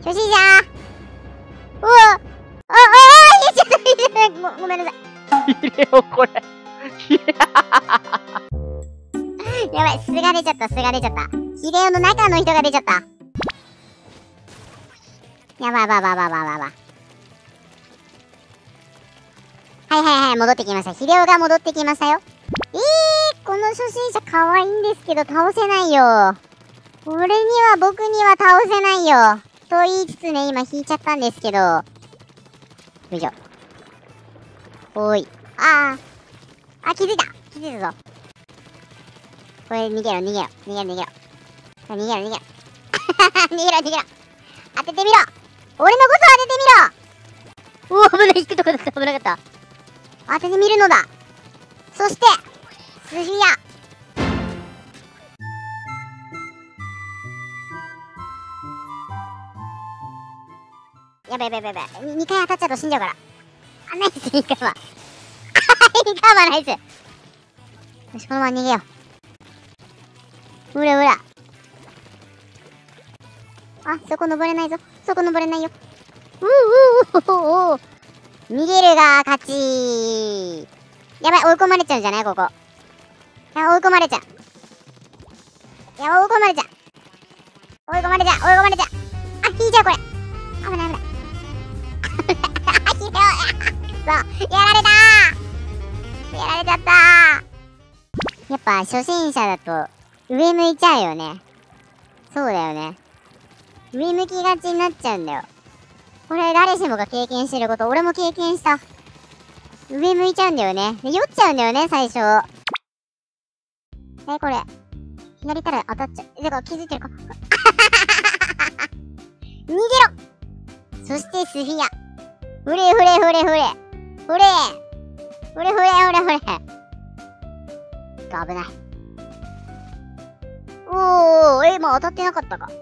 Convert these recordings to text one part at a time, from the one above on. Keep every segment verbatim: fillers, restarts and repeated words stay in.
初心者うわあ、ああ、いや、ちょっと、ごごめんなさい。 ヒレオこれ。 やばい、巣が出ちゃった、巣が出ちゃった。ヒレオの中の人が出ちゃった。やばいやばいやばいやばいやばい。はいはいはい、戻ってきました。ヒレオが戻ってきましたよ。えー、この初心者可愛いんですけど倒せないよ。俺には僕には倒せないよ。と言いつつね、今引いちゃったんですけど。よいしょ。おーい。あー。あ、気づいた気づいたぞ。これ逃げろ逃げろ逃げろ逃げろ。逃げろ逃げろ。逃げろ逃げろ。当ててみろ俺のこと当ててみろ。うお、危ない、引くとこだった。危なかった。当ててみるのだ。そして、スフィア。やべやべやべやべ。にかい当たっちゃうと死んじゃうから。あ、ナイス、にかいは。にかいはナイス。よし、このまま逃げよう。うらうら。あ、そこ登れないぞ。そこ登れないよ。うううううう。逃げるが勝ち。やばい、追い込まれちゃうんじゃないここ。いや、追い込まれちゃう。いや、追い込まれちゃう。追い込まれちゃう、追い込まれちゃう。あ、引いちゃう、これ。危ない危ない。ひどい。そう、やられたー。やられちゃったー。やっぱ、初心者だと、上向いちゃうよね。そうだよね。上向きがちになっちゃうんだよ。これ誰しもが経験してること、俺も経験した。上向いちゃうんだよね。で、酔っちゃうんだよね、最初。え、これ。左から当たっちゃう。だから気づいてるか。逃げろそしてスフィア。ふれふれふれふれ。ふれふれふれふれふれ。危ない。おー、え、もう当たってなかったか。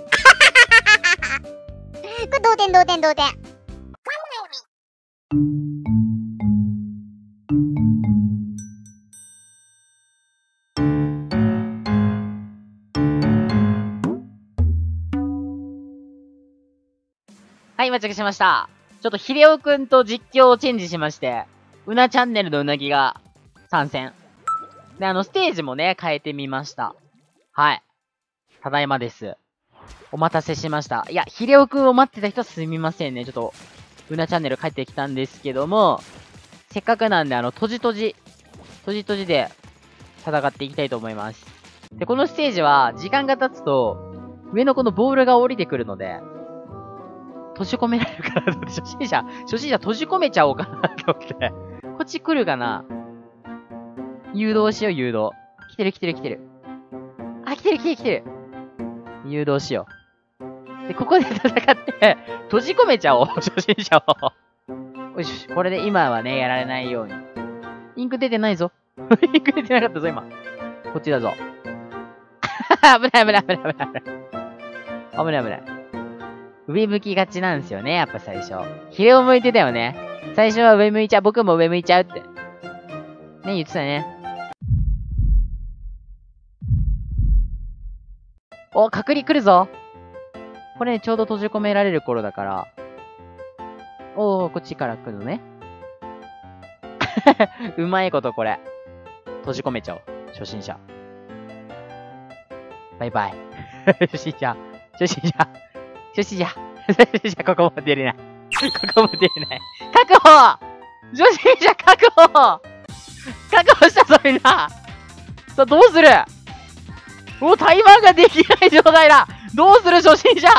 これ同点同点同点。 はい、到着しました。ちょっとヒデオくんと実況をチェンジしまして、うなチャンネルのうなぎが参戦。で、あの、ステージもね、変えてみました。はい。ただいまです。お待たせしました。いや、ヒデオくんを待ってた人はすみませんね。ちょっと、うなチャンネル帰ってきたんですけども、せっかくなんで、あの、とじとじ、とじとじで戦っていきたいと思います。で、このステージは、時間が経つと、上のこのボールが降りてくるので、閉じ込められるかなと思って、初心者、初心者閉じ込めちゃおうかなと思って。こっち来るかな誘導しよう、誘導。来てる来てる来てる。あ、来てる来てる来てる。誘導しよう。で、ここで戦って、閉じ込めちゃおう、初心者を。よし、これで今はね、やられないように。インク出てないぞ。インク出てなかったぞ、今。こっちだぞ。危ない危ない危ない危ない危ない。危ない危ない。上向きがちなんですよね、やっぱ最初。ヒレを向いてたよね。最初は上向いちゃう、僕も上向いちゃうって。ね、言ってたね。お、隔離来るぞ。これね、ちょうど閉じ込められる頃だから。おー、こっちから来るのね。うまいことこれ。閉じ込めちゃおう。初心者。バイバイ。初心者。初心者。初心者。初心者、ここも出れない。ここも出れない。確保初心者確保確保したぞ、みんな。さあ、どうするもう対マンができない状態だ。どうする初心者。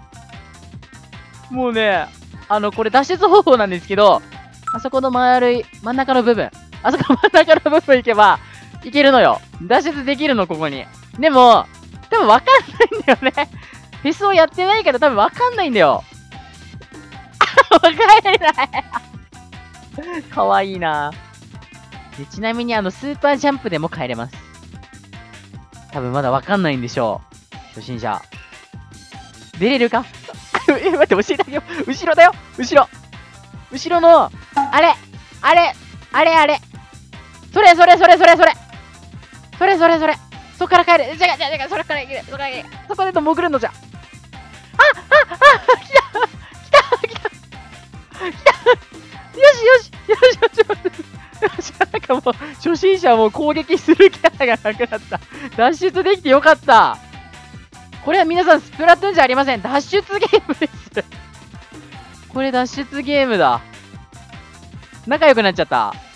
もうね、あの、これ脱出方法なんですけど、あそこの丸い、真ん中の部分。あそこの真ん中の部分行けば、いけるのよ。脱出できるの、ここに。でも、多分わかんないんだよね。フェスをやってないから多分わかんないんだよ。わかんない。かわいいなで。ちなみにあの、スーパージャンプでも帰れます。多分まだわかんないんでしょう。初心者。出れるかえ、待って、教えてあげよう。後ろだよ後ろ後ろの、あれあれあれあれそれそれそれそれそれそれそれそれそっから帰るじゃがじゃがじゃがそれから行けるそこから行けるそこでと潜るのじゃあああ初心者はもう攻撃するキャラがなくなった。脱出できてよかった。これは皆さんスプラトゥーンじゃありません。脱出ゲームです。これ脱出ゲームだ。仲良くなっちゃった。